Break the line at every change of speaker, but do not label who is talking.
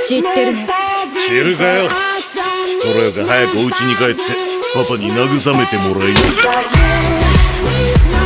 知ってるね。
知るかよ。それよか早くお家に帰ってパパに慰めてもらいな。